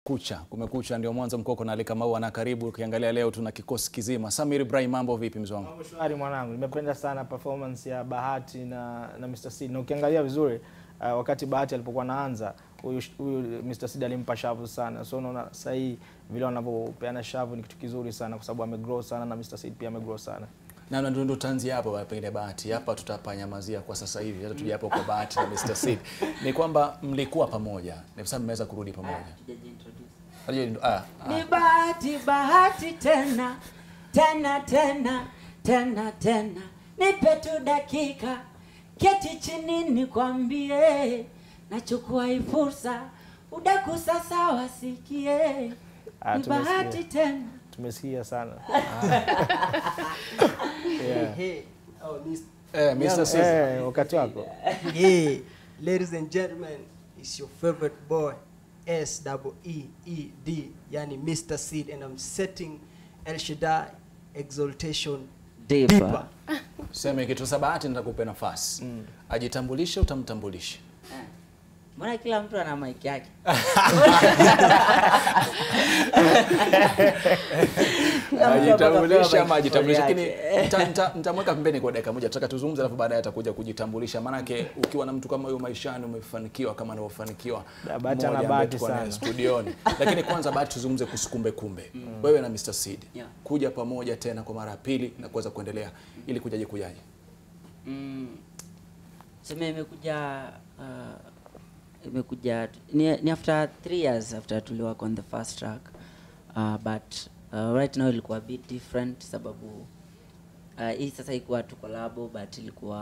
Kumekucha ndio mwanzo mkoko na alika maua na karibu. Ukiangalia leo tuna kikosi kizima. Samir Ibrahim, mambo vipi mzee wangu? Mambo shwari mwanangu. Nimependa sana performance ya Bahati na Mr. Seed. Na ukiangalia vizuri wakati Bahati alipokuwa anaanza, huyu Mr. Seed alimpa shavu sana. So unaona sasa hii vile wanavyopeana shavu ni kitu kizuri sana kwa sababu amegrow sana na Mr. Seed pia amegrow sana. Na ndio tanzi hapo pengine Bahati. Hapa tutapanyamazia kwa sasa hivi. Hata tuje hapo kwa Bahati na Mr. Seed. Ni kwamba mlikuwa pamoja. Na sasa mmeweza kurudi pamoja. Ni bahati tena nipe tu dakika keti chini nikwambie nachukua hii fursa udaku sasa wasikie ni bahati tena tumesikia sana. Mr. Seed, wakati wako. Ladies and gentlemen, it's your favorite boy S-E-E-D, yani Mr. Seed, and I'm setting El Shaddai exaltation deeper. Sema kitu sa Bahati nitakupa nafasi. Ajitambulishe, utamtambulisha. Mbona kila mtu ana mic yake? Ajitambulisha ama ajitambulisha, lakini nitamweka pembeni kwa dakika moja. Tutaka tuzungumze alafu baadaye atakuja kujitambulisha. Maana yake ukiwa na mtu kama huyo maishani umefanikiwa kama anavyofanikiwa. Bahati ana bahati sana studioni. Lakini kwanza Bahati tuzungumze kusukumbe kumbe. Wewe na Mr. Seed kuja pamoja tena kwa mara ya pili na kuweza kuendelea ili kujaje? Sema imekuja ni after 3 years after tuli work on the first track, but right now ilikuwa a bit different sababu hii sasa ilikuwa tu collabo, but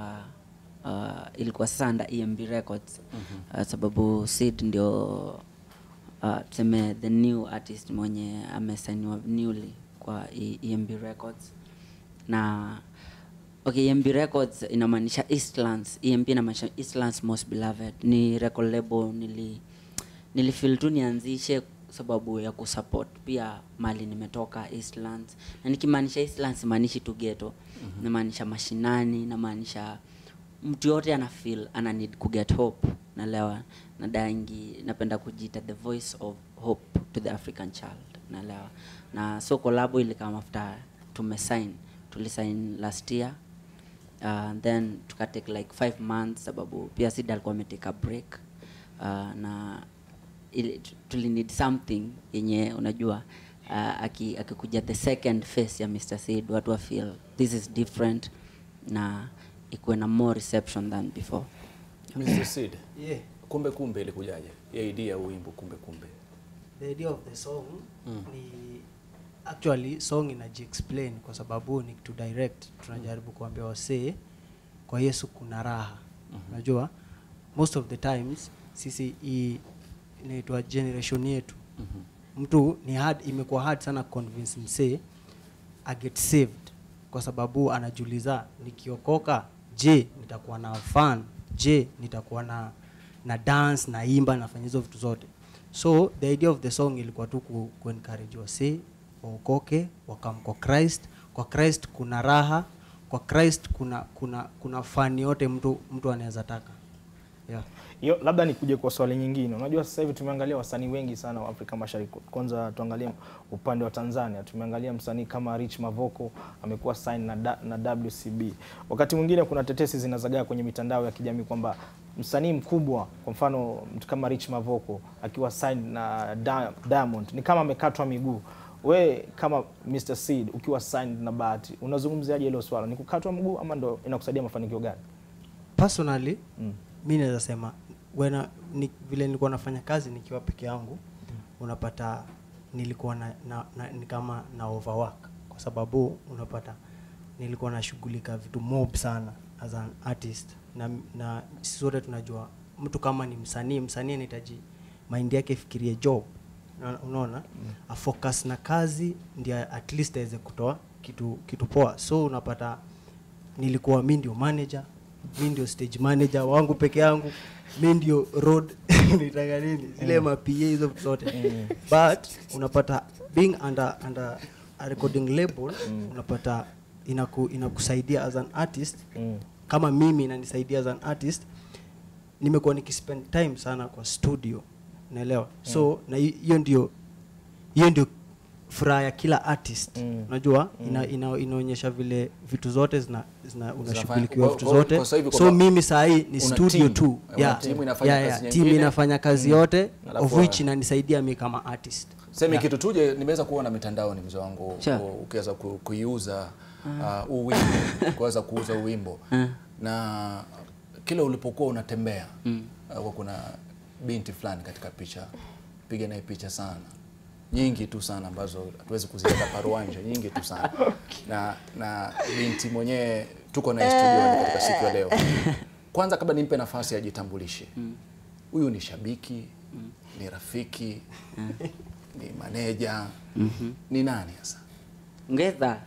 ilikuwa sasa under EMB Records. Sababu Seed ndio tuseme the new artist mwenye amesainiwa newly kwa EMB Records. Na okay, EMB Records inamaanisha Eastlands. EMB inamaanisha Eastlands Most Beloved. Ni record label nilifeel tu nianzishe sababu ya kusupport pia mali nimetoka Eastlands. Na nikimaanisha Eastlands maanishi tu ghetto. Inamaanisha mashinani, inamaanisha mtu yote ana feel ana need to get hope. Naelewa. Napenda kujiita the voice of hope to the African child. Naelewa. Na so collabo ile kama after tulisign last year. Then tukatake like 5 months sababu pia Seed alikuwa ametake a break. Na tuli need something yenye unajua akikuja the second phase ya Mr. Seed watu wa feel this is different na ikuwe na more reception than before. Mr. Seed, kumbe ilikujaje? Idea ya wimbo kumbe. The idea of the song ni actually song inaji-explain kwa sababu ni to direct tunajaribu kuambia wasee kwa Yesu kuna raha. Unajua most of the times sisi inaitwa generation yetu. Mtu ni hard, imekuwa hard sana convince msee I get saved kwa sababu anajiuliza nikiokoka je nitakuwa na fun, je nitakuwa na dance na imba nafanya hizo vitu zote. So the idea of the song ilikuwa tu ku encourage wasee waokoke wakam kwa Christ. Kwa Christ kuna raha, kwa Christ kuna fun yote mtu anaweza taka. Yo, labda nikuje kwa swali nyingine. Unajua sasa hivi tumeangalia wasanii wengi sana wa Afrika Mashariki. Kwanza tuangalie upande wa Tanzania. Tumeangalia msanii kama Rich Mavoko amekuwa sign na WCB. Wakati mwingine kuna tetesi zinazagaa kwenye mitandao ya kijamii kwamba msanii mkubwa, kwa mfano mtu kama Rich Mavoko akiwa sign na Diamond ni kama amekatwa miguu. We kama Mr. Seed ukiwa signed na Bahati, unazungumziaje hilo swala? Ni kukatwa mguu ama ndo inakusaidia mafanikio gani? Personally, mimi naweza sema vile nilikuwa nafanya kazi nikiwa peke yangu, unapata nilikuwa ni kama na overwork kwa sababu unapata nilikuwa nashughulika vitu mob sana as an artist na sisi wote tunajua mtu kama ni msanii anahitaji mind yake ifikirie job. Unaona? A focus na kazi ndio at least aweze kutoa kitu poa. So unapata nilikuwa mimi ndio manager, mimi ndio stage manager wangu peke yangu, mimi ndio road nitaka nini zile PA hizo zote. But unapata being under a recording label unapata inakusaidia as an artist. Kama mimi inanisaidia as an artist, nimekuwa nikispend time sana kwa studio. Naelewa. So na hiyo ndio hiyo ndio furaha ya kila artist. Unajua inaonyesha vile vitu zote unashughulikiwa vitu zote. So mimi saa hii ni studio tu. Team inafanya kazi yote, of which inanisaidia mimi kama artist. Sema kitu tuje, nimeweza kuona mitandaoni mzee wangu ukiweza kuiuza wimbo, kuweza kuuza wimbo. Na kila ulipokuwa unatembea kuna binti fulani katika picha, piga naye picha sana. Nyingi tu sana ambazo hatuwezi kuziweka paruanja, nyingi tu sana. Na binti mwenyewe tuko na studio katika siku ya leo. Kwanza kabla nimpe nafasi ajitambulishe. Huyu ni shabiki, ni rafiki, ni maneja, ni nani sasa? Ngeza.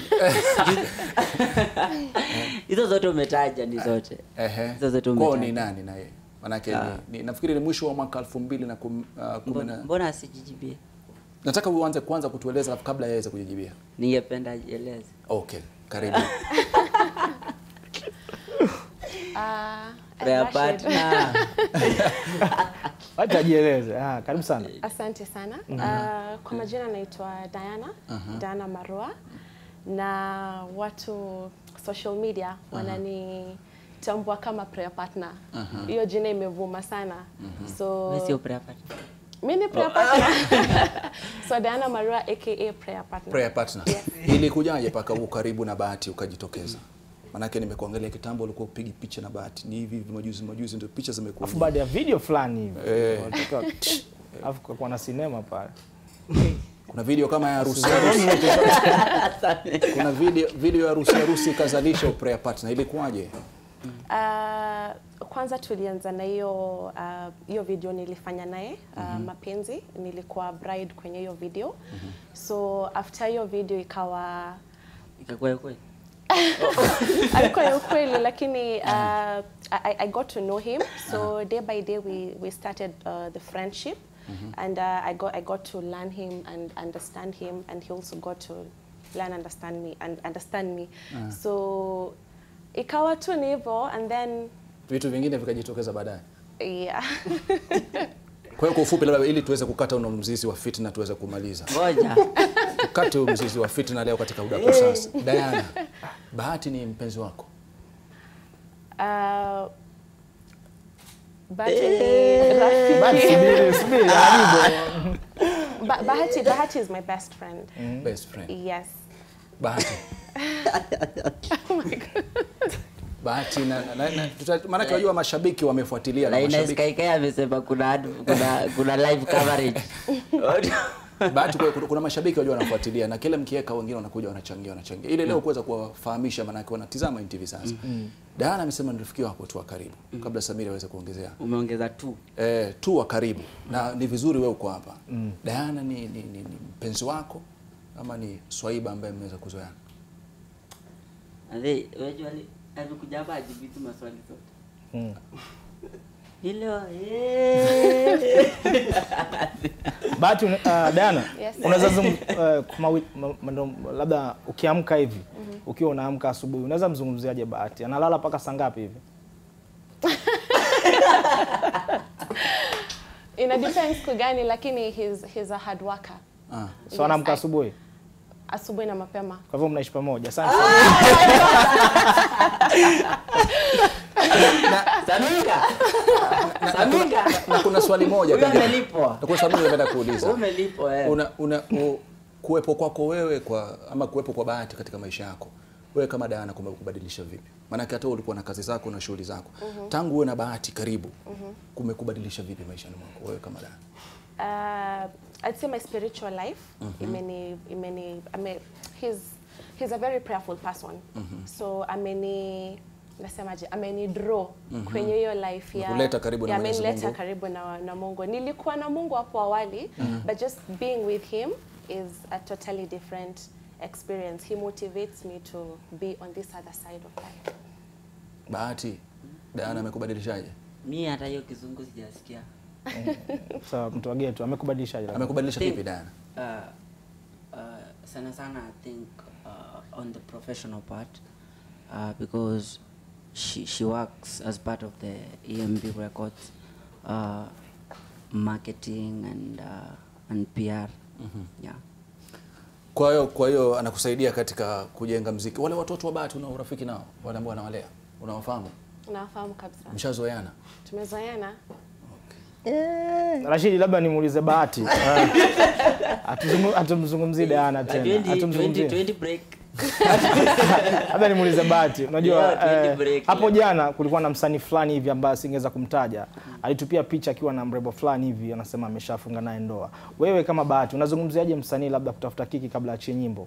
Hizo zote umetaja ni zote. Hizo zote umetaja. Kwa ni nani na yeye? Manake nafikiri ni mwisho wa mwaka 2010. Mbona asijijibie? Nataka uanze kwanza kutueleza kabla yeye kujijibia. Ningependa ajieleze. Okay, karibu. Partner. Wacha ajieleze. Karibu sana. Asante sana. Kwa majina naitwa Diana Marua, na watu social media wananitambua kama prayer partner. Hiyo jina imevuma sana. So Wewe sio prayer partner. Mimi ni prayer partner. So Diana Marua aka prayer partner. Prayer partner. Yes. Ilikujaje paka ukaribu na Bahati ukajitokeza? Manake nimekuangalia kitambo ulikuwa upigi picha na Bahati. Ni hivi majuzi ndio picha zimekuwa. Afu baada ya video fulani hivi. Afu kwa na sinema pale. Kuna video kama ya harusi. Kuna video ya harusi kazalisha prayer partner. Ilikuwaje? Kwanza tulianza na hiyo video nilifanya naye mapenzi, nilikuwa bride kwenye hiyo video. So after hiyo video ikawa kweli. Alikuwa ya ukweli, lakini I got to know him. So day by day we started the friendship. And I got to learn him and understand him, and he also got to learn understand me. So ikawa tu ni hivyo, and then vitu vingine vikajitokeza baadaye. Yeah. Kwa hiyo kwa ufupi labda ili tuweze kukata una mzizi wa fitna tuweze kumaliza. Ngoja. Tukate mzizi wa fitna leo katika udako sasa. Diana, Bahati ni mpenzi wako? Bahati is my best friend. Best friend. Yes. Bahati. Oh my God. Bahati maana tunajua mashabiki wamefuatilia na mashabiki. Sky amesema kuna live coverage. Bahati kuna mashabiki wajua wanafuatilia na kila mkiweka wengine wanakuja wanachangia. Ile leo kuweza kuwafahamisha maana wanatazama NTV sasa. Diana amesema ni rafiki wako tu wa karibu. Kabla Samira aweze kuongezea. Umeongeza tu. Tu wa karibu. Na ni vizuri wewe uko hapa. Diana ni mpenzi wako ama ni swaiba ambaye mmeweza kuzoeana? Wewe alikuja hapa ajibu tu maswali zote. Hilo Bahati, Diana, Yes. unaweza labda ukiamka hivi, ukiwa unaamka asubuhi, unaweza mzungumziaje Bahati? Analala paka saa ngapi hivi? Ina depends kwa gani, lakini he's a hard worker. So anaamka asubuhi? Asubuhi na mapema. Kwa hivyo mnaishi pamoja. Asante. Saminga. Na kuna swali moja pia. Umelipwa. Kuna swali moja nataka kuuliza. Umelipwa kuwepo kwako wewe ama kuwepo kwa Bahati katika maisha yako. Wewe kama Diana kumekubadilisha vipi? Maana hata ulikuwa na kazi zako na shughuli zako. Tangu wewe na Bahati karibu, kumekubadilisha vipi maisha yako wewe kama Diana? I'd say my spiritual life. He's a very prayerful person. So ameni draw kwenye hiyo life ya kuleta karibu na Mwenyezi Mungu. Karibu na Mungu. Nilikuwa na Mungu hapo awali, but just being with him is a totally different experience. He motivates me to be on this other side of life. Bahati, Diana amekubadilishaje? Mimi hata hiyo kizungu sijasikia. Sawa, mtu wageni tu amekubadilishaje? Amekubadilisha vipi Diana? Sana I think on the professional part, because she works as part of the EMB Records marketing and PR. Yeah. Kwa hiyo anakusaidia katika kujenga muziki. Wale watoto wa Bahati una urafiki nao? Wale ambao anawalea. Unawafahamu? Nafahamu kabisa. Mshazoeana? Tumezoeana. Rashidi, labda nimuulize Bahati. Atumzungumzie Diana tena. Atumzungumzie 20 break. Labda nimuulize Bahati. Unajua hapo jana kulikuwa na msanii fulani hivi ambaye singeweza kumtaja. Alitupia picha akiwa na mrembo fulani hivi, anasema ameshafunga naye ndoa. Wewe kama Bahati unazungumziaje msanii labda kutafuta kiki kabla achie nyimbo?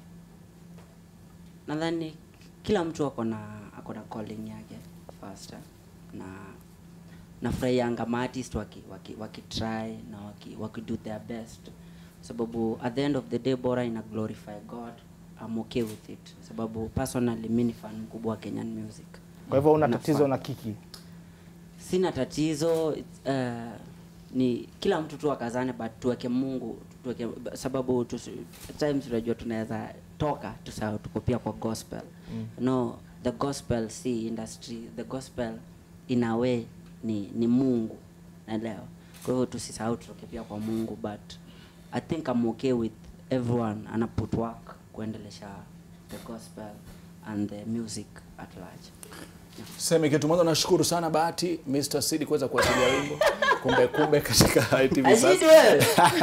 Nadhani kila mtu ako na calling yake first, na nafurahianga artist waki try na waki do their best, sababu at the end of the day bora ina glorify God, I'm okay with it, sababu personally mimi ni fan mkubwa wa Kenyan music. Kwa hivyo una tatizo na kiki? Sina tatizo, ni kila mtu tu akazane, but tuweke Mungu, sababu times tunajua tunaweza toka tusahau tuko pia kwa gospel. No, the gospel si industry, the gospel in a way ni Mungu, naelewa. Kwa hivyo tusisahau tutoke pia kwa Mungu, but I think I'm okay with everyone ana put work kuendelesha the gospel and the music at large. Sema kitu mwanzo, nashukuru sana Bahati Mr. Seed kuweza kuwasilia wimbo kumbe katika ITV sasa.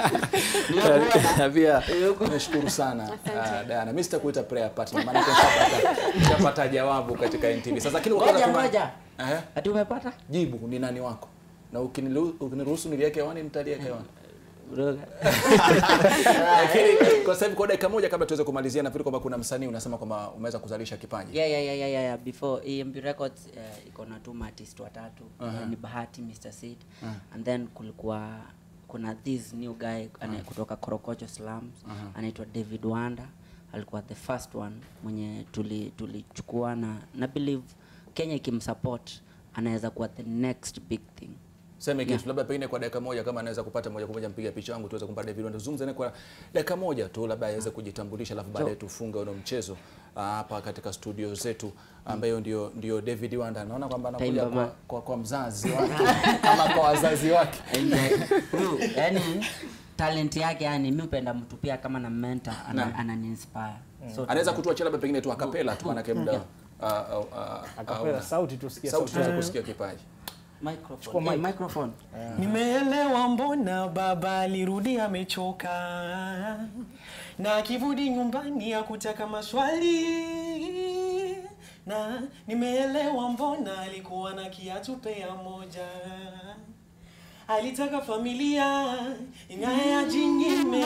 Na pia nashukuru sana Diana Mr. kuita prayer partner, maana tutapata jawabu katika NTV sasa. Lakini ngoja ati umepata jibu ni nani wako, na ukiniruhusu niliweke hewani nitaliweka hewani. Lakini kwa sababu kwa dakika moja kabla tuweze kumalizia, nafikiri kwamba kuna msanii unasema kwamba umeweza kuzalisha kipaji. Yeah. Before EMB Records iko na 2 artists watatu, ni Bahati, Mr. Seed, and then kuna this new guy kutoka Korokocho Slums, anaitwa David Wanda. Alikuwa the first one mwenye tulichukua na believe Kenya ikimsupport anaweza kuwa the next big thing. Sema kitu labda pengine kwa dakika moja, kama anaweza kupata moja kwa moja mpiga picha wangu tuweze kumpa David Wanda, zungumza naye kwa dakika moja tu, labda aweze kujitambulisha, alafu baadaye tufunge ule mchezo hapa katika studio zetu, ambayo ndio David Wanda. Naona kwamba anakuja kwa mzazi wake ama kwa wazazi wake. Yaani talent yake, yani mimi upenda mtu pia kama na mentor, anani-inspire. So anaweza kutuachia labda pengine tu akapela tu, maana muda akapela sauti tusikie, sauti tuweze kusikia kipaji. Microphone. Nimeelewa mbona baba alirudi amechoka, na akirudi nyumbani hakutaka maswali, na nimeelewa mbona alikuwa na kiatu pea moja, alitaka familia ingae ajinyime,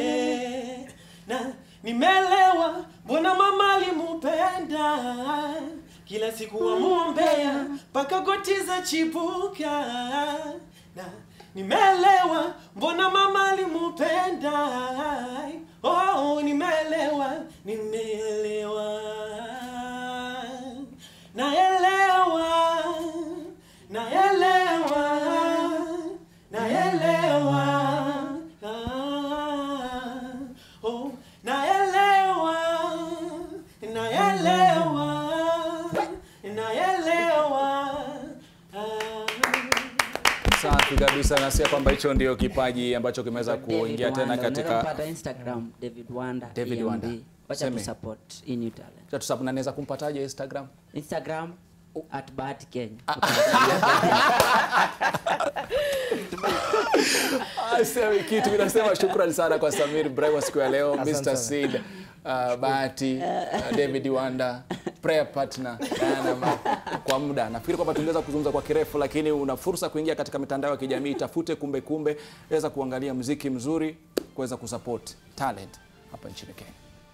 na nimeelewa mbona mama alimupenda, kila siku wamuombea paka goti za chipuka, na nimeelewa mbona mama alimupenda. Oh, nimeelewa Safi kabisa, nasia kwamba hicho ndio kipaji ambacho kimeweza kuingia tena katika Instagram David Wanda. Wacha tu support in new talent. Wacha tu support. Na naweza kumpataje Instagram? Instagram @Bahati Kenya. Asante kitu tunasema shukrani sana kwa Samir Ibrahim siku ya leo, Mr. Seed, Bahati, David Wanda, prayer partner Diana. Kwa muda nafikiri kwamba tungeweza kuzungumza kwa kirefu, lakini una fursa kuingia katika mitandao ya kijamii, tafute kumbe weza kuangalia muziki mzuri, kuweza kusupport talent hapa nchini Kenya.